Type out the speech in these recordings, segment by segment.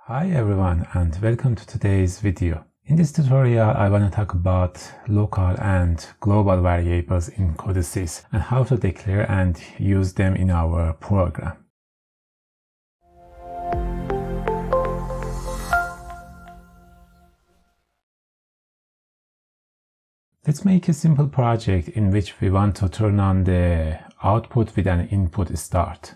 Hi everyone and welcome to today's video. In this tutorial I want to talk about local and global variables in Codesys and how to declare and use them in our program. Let's make a simple project in which we want to turn on the output with an input start.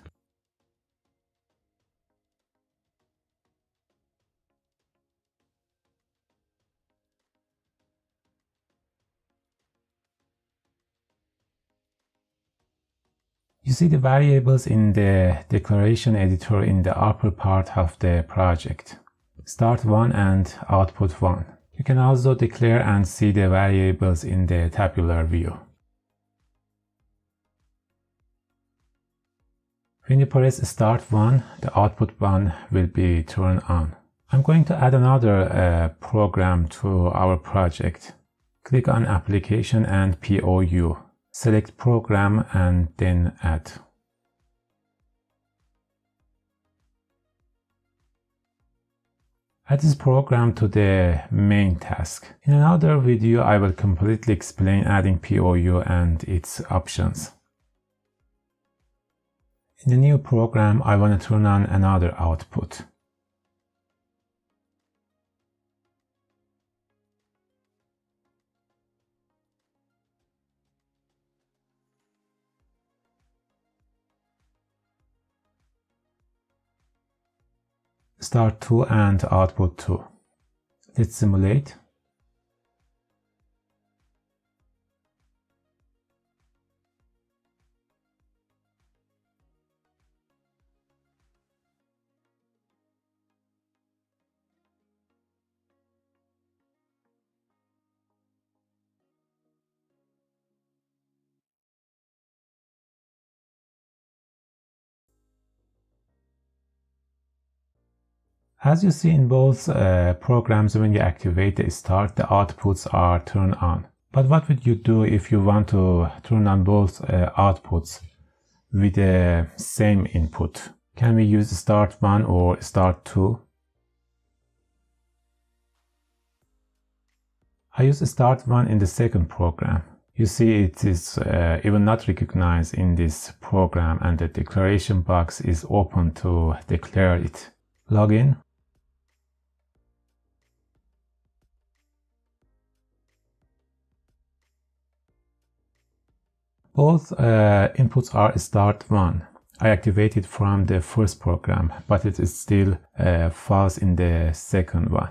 You see the variables in the declaration editor in the upper part of the project. Start 1 and output 1. You can also declare and see the variables in the tabular view. When you press start 1, the output 1 will be turned on. I'm going to add another program to our project. Click on application and POU. Select program and then add. Add this program to the main task. In another video I will completely explain adding POU and its options. In the new program I want to turn on another output. Start 2 and output 2. Let's simulate. As you see in both programs, when you activate the start, the outputs are turned on. But what would you do if you want to turn on both outputs with the same input? Can we use start 1 or start 2? I use start 1 in the second program. You see it is even not recognized in this program and the declaration box is open to declare it. Log in. Both inputs are start 1. I activated from the first program, but it is still false in the second one.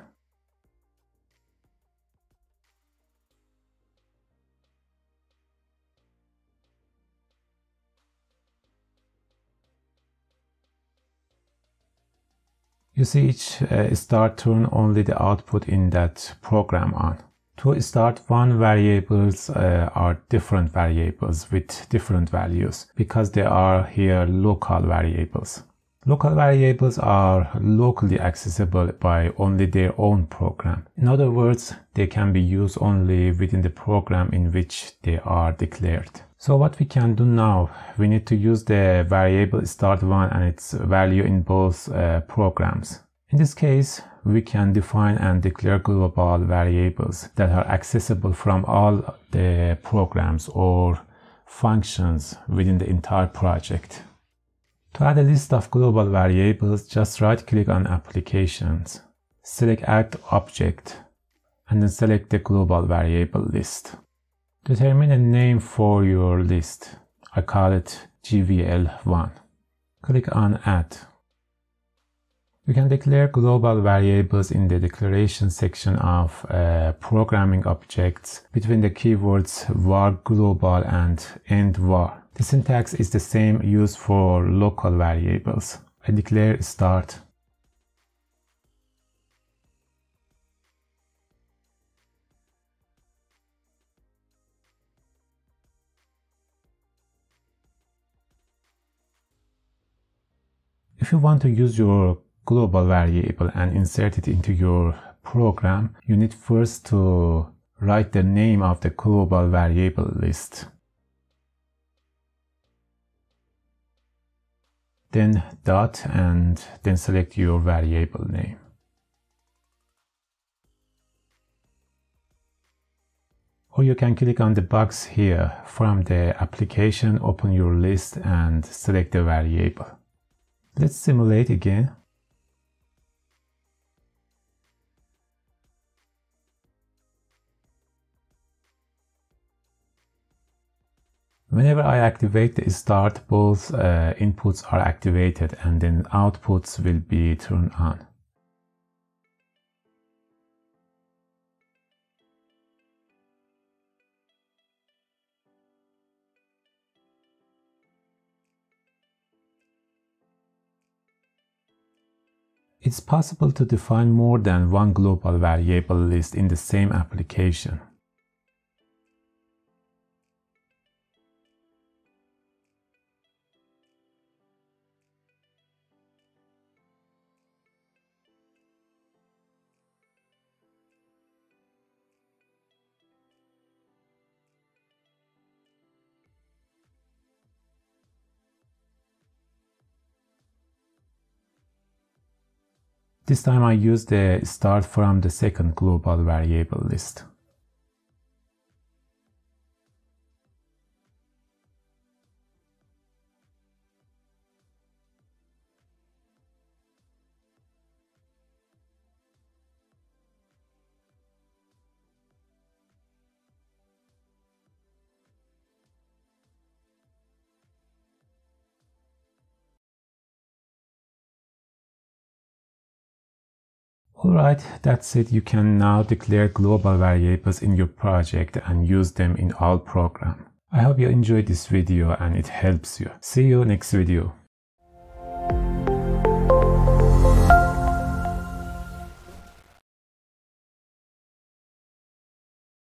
You see each start turn only the output in that program on. To start 1 variables are different variables with different values because they are here local variables. Local variables are locally accessible by only their own program. In other words, they can be used only within the program in which they are declared. So what we can do now, we need to use the variable start1 and its value in both programs. In this case, we can define and declare global variables that are accessible from all the programs or functions within the entire project. To add a list of global variables, just right-click on Applications, select Add Object, and then select the global variable list. Determine a name for your list. I call it GVL1. Click on Add. We can declare global variables in the declaration section of programming objects between the keywords var global and end var. The syntax is the same used for local variables. I declare start. If you want to use your global variable and insert it into your program, you need first to write the name of the global variable list. Then dot and then select your variable name. Or you can click on the box here from the application, open your list and select the variable. Let's simulate again. Whenever I activate the start, both inputs are activated and then outputs will be turned on. It's possible to define more than one global variable list in the same application. This time I use the start from the second global variable list. Alright, that's it. You can now declare global variables in your project and use them in all programs. I hope you enjoyed this video and it helps you. See you next video.